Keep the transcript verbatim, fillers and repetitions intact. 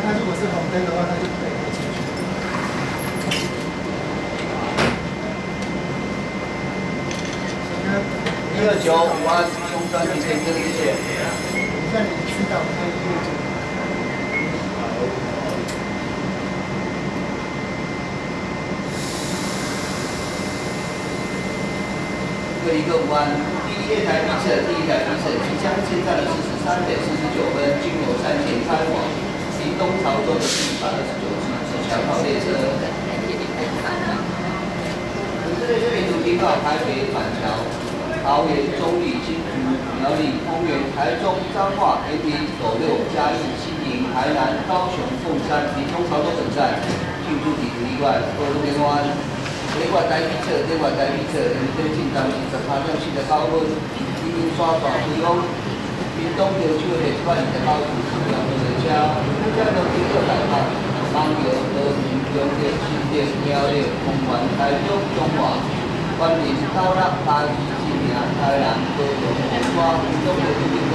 它如果是红灯的话，它就不可以开进去。 一二九五二胸端提前跟一切。 等一下你知道它一二九。 一个五安，第一列台笔测，第一台笔测即将现在的是十三点四十九分，经由三线开往屏东潮州的第一百二十九次自强号列车。本次列车沿途停靠台北板桥、桃园、中立、新竹、苗栗、丰原、台中、彰化、延平、斗六、嘉义、新营、台南、高雄、凤山、屏东潮州等站，进驻地图以外，各路联湾。另外台笔测，另外台笔测，因为最近当时十八点四的高温，已经刷大规模，屏东地区的十八点高温，两部列车，列车从经过台北、芒桥、桃园、中立、新店、苗栗、丰原、台中、中华、关林、高雄、嘉义、新营、台南、高雄、彰化、屏东地区。